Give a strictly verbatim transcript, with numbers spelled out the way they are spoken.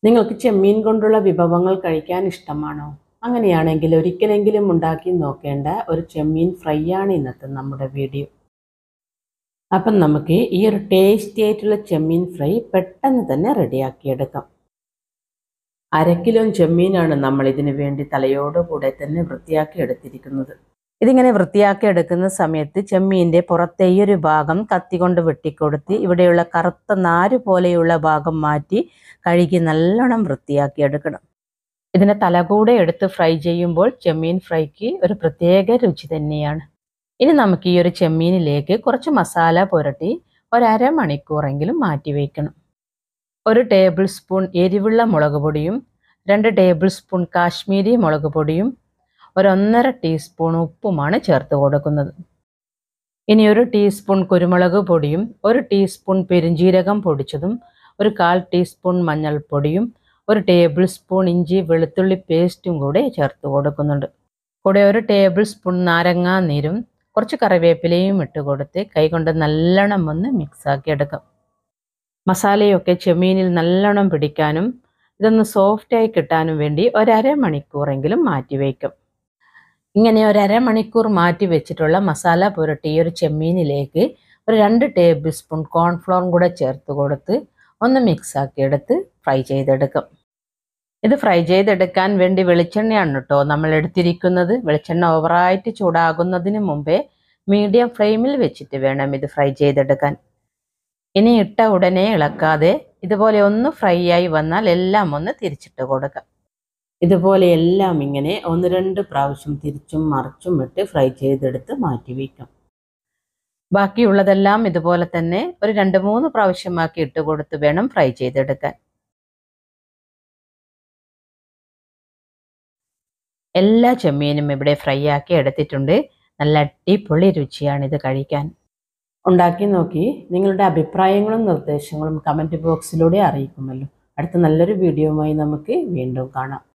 നിങ്ങൾക്ക് ചെമ്മീൻ കൊണ്ടുള്ള വിഭവങ്ങൾ കഴിക്കാൻ ഇഷ്ടമാണോ? അങ്ങനെയാണെങ്കിൽ ഒരിക്കലെങ്കിലും ഉണ്ടാക്കി നോക്കേണ്ട ഒരു ചെമ്മീൻ ഫ്രൈ ആണ് ഇന്നത്തെ നമ്മുടെ വീഡിയോ. അപ്പം നമുക്ക് ഈ ഒരു ടേസ്റ്റി ആയിട്ടുള്ള ചെമ്മീൻ ഫ്രൈ പെട്ടെന്ന് തന്നെ റെഡിയാക്കിയെടുക്കാം. അര കിലോ ചെമ്മീനാണ് നമ്മൾ ഇതിനു വേണ്ടി തലയോടുകൂടെ തന്നെ വൃത്തിയാക്കി എടുത്തിരിക്കുന്നത്. ഇതിങ്ങനെ വൃത്തിയാക്കി എടുക്കുന്ന സമയത്ത് ചെമ്മീൻ്റെ പുറത്തെ ഈ ഒരു ഭാഗം കത്തി കൊണ്ട് വെട്ടിക്കൊടുത്ത് ഇവിടെയുള്ള കറുത്ത നാര് പോലെയുള്ള ഭാഗം മാറ്റി കഴുകി നല്ലോണം വൃത്തിയാക്കി എടുക്കണം. ഇതിനെ തലകൂടെ എടുത്ത് ഫ്രൈ ചെയ്യുമ്പോൾ ചെമ്മീൻ ഫ്രൈക്ക് ഒരു പ്രത്യേക രുചി തന്നെയാണ്. ഇനി നമുക്ക് ഈ ഒരു ചെമ്മീനിലേക്ക് കുറച്ച് മസാല പുരട്ടി ഒരര മണിക്കൂറെങ്കിലും മാറ്റി വയ്ക്കണം. ഒരു ടേബിൾ സ്പൂൺ എരിവുള്ള മുളക് പൊടിയും രണ്ട് ടേബിൾ സ്പൂൺ കാശ്മീരി മുളക് പൊടിയും ഒരൊന്നര ടീസ്പൂൺ ഉപ്പുമാണ് ചേർത്ത് കൊടുക്കുന്നത്. ഇനി ഒരു ടീസ്പൂൺ കുരുമുളക് പൊടിയും ഒരു ടീസ്പൂൺ പെരുംജീരകം പൊടിച്ചതും ഒരു കാൽ ടീസ്പൂൺ മഞ്ഞൾപ്പൊടിയും ഒരു ടേബിൾ സ്പൂൺ ഇഞ്ചി വെളുത്തുള്ളി പേസ്റ്റും കൂടെ ചേർത്ത് കൊടുക്കുന്നുണ്ട്. കൂടെ ഒരു ടേബിൾ സ്പൂൺ നാരങ്ങാ നീരും കുറച്ച് കറിവേപ്പിലയും ഇട്ട് കൊടുത്ത് കൈകൊണ്ട് നല്ലോണം ഒന്ന് മിക്സാക്കി എടുക്കാം. മസാലയൊക്കെ ചെമ്മീനിൽ നല്ലോണം പിടിക്കാനും ഇതൊന്ന് സോഫ്റ്റായി കിട്ടാനും വേണ്ടി ഒരര മണിക്കൂറെങ്കിലും മാറ്റി വയ്ക്കും. ഇങ്ങനെ ഒരു അരമണിക്കൂർ മാറ്റി വെച്ചിട്ടുള്ള മസാല പുരട്ടി ഈ ഒരു ചെമ്മീനിലേക്ക് ഒരു രണ്ട് ടേബിൾ സ്പൂൺ കോൺഫ്ലോറും കൂടെ ചേർത്ത് കൊടുത്ത് ഒന്ന് മിക്സാക്കി എടുത്ത് ഫ്രൈ ചെയ്തെടുക്കും. ഇത് ഫ്രൈ ചെയ്തെടുക്കാൻ വേണ്ടി വെളിച്ചെണ്ണയാണ് കേട്ടോ നമ്മൾ എടുത്തിരിക്കുന്നത്. വെളിച്ചെണ്ണ ഓവറായിട്ട് ചൂടാകുന്നതിന് മുമ്പേ മീഡിയം ഫ്ലെയിമിൽ വെച്ചിട്ട് വേണം ഇത് ഫ്രൈ ചെയ്തെടുക്കാൻ. ഇനി ഇട്ട ഉടനെ ഇളക്കാതെ ഇതുപോലെ ഒന്ന് ഫ്രൈ ആയി വന്നാൽ എല്ലാം ഒന്ന് തിരിച്ചിട്ട് കൊടുക്കാം. ഇതുപോലെ എല്ലാം ഇങ്ങനെ ഒന്ന് രണ്ട് പ്രാവശ്യം തിരിച്ചും മറിച്ചും ഇട്ട് ഫ്രൈ ചെയ്തെടുത്ത് മാറ്റി വയ്ക്കാം. ബാക്കിയുള്ളതെല്ലാം ഇതുപോലെ തന്നെ ഒരു രണ്ട് മൂന്ന് പ്രാവശ്യമാക്കി ഇട്ട് കൊടുത്ത് വേണം ഫ്രൈ ചെയ്തെടുക്കാൻ. എല്ലാ ചെമ്മീനും ഇവിടെ ഫ്രൈ ആക്കി എടുത്തിട്ടുണ്ട്. നല്ല അടിപൊളി രുചിയാണിത് കഴിക്കാൻ. ഉണ്ടാക്കി നോക്കി നിങ്ങളുടെ അഭിപ്രായങ്ങളും നിർദ്ദേശങ്ങളും കമൻറ്റ് ബോക്സിലൂടെ അറിയിക്കുമല്ലോ. അടുത്ത നല്ലൊരു വീഡിയോയുമായി നമുക്ക് വീണ്ടും കാണാം.